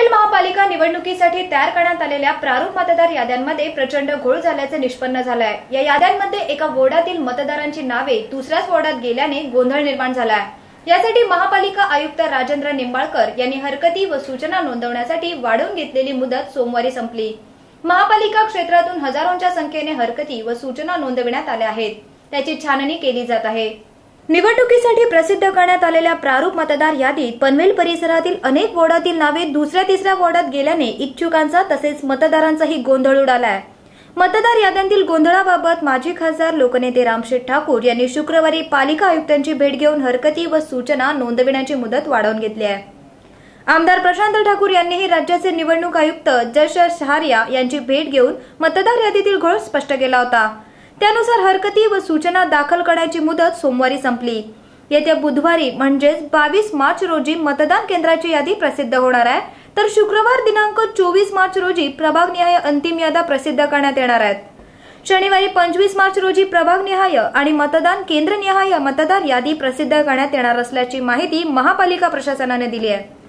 पनवेल महापालिका निवडणुकीसाठी तयार करण्यात आलेल्या प्रारूप मतदार याद्यांमध्ये प्रचंड घोळ झाल्याचे निष्पन्न झाले आहे। या याद्यांमध्ये एका वॉर्डातील मतदारांची नावे दुसऱ्याच वॉर्डात गेल्याने गोंधळ निर्माण झाला आहे। यासाठी महापालिका आयुक्त राजेंद्र निंबाळकर यांनी हरकती व सूचना नोंदवण्यासाठी वाढवून घेतलेली मुदत सोमवारी संपली। महापालिका क्षेत्रातून हजारोंच्या संख्येने हरकती व सूचना नोंदविण्यात आल्या आहेत। त्याची छाननी केली जात आहे। निवडणुकीसाठी प्रसिद्ध करण्यात आलेल्या प्रारूप मतदार यादीत पनवेल परिसरातील अनेक वॉर्डातील नावे दुसऱ्या तिसऱ्या वॉर्डात गेल्याने इच्छुकांचा तसेच मतदारांचाही गोंधळ उडालाय। मतदार याद्यांतील गोंधळाबाबत माजी खासदार लोकनेते रामशेठ ठाकूर यांनी शुक्रवारी पालिका आयुक्तांची भेट घेऊन हरकती व सूचना नोंदविण्याची मुदत वाढवून घेतली आहे। आमदार प्रशांत ठाकूर यांनीही राज्याचे निवडणूक आयुक्त जश सहारिया यांची भेट घेऊन मतदार यादीतील घोळ स्पष्ट केला होता। त्यानुसार हरकती व सूचना दाखल करण्याची मुदत सोमवारी संपली। येत्या बुधवारी म्हणजेच 22 मार्च रोजी मतदान केंद्राची यादी प्रसिद्ध होणार आहे, तर शुक्रवार दिनांक 24 मार्च रोजी प्रभागनिहाय अंतिम याद्या प्रसिद्ध करण्यात येणार आहेत। शनिवारी 25 मार्च रोजी प्रभागनिहाय आणि मतदान केंद्रनिहाय मतदार यादी प्रसिद्ध करण्यात येणार असल्याची माहिती महापालिका प्रशासनाने दिली आहे।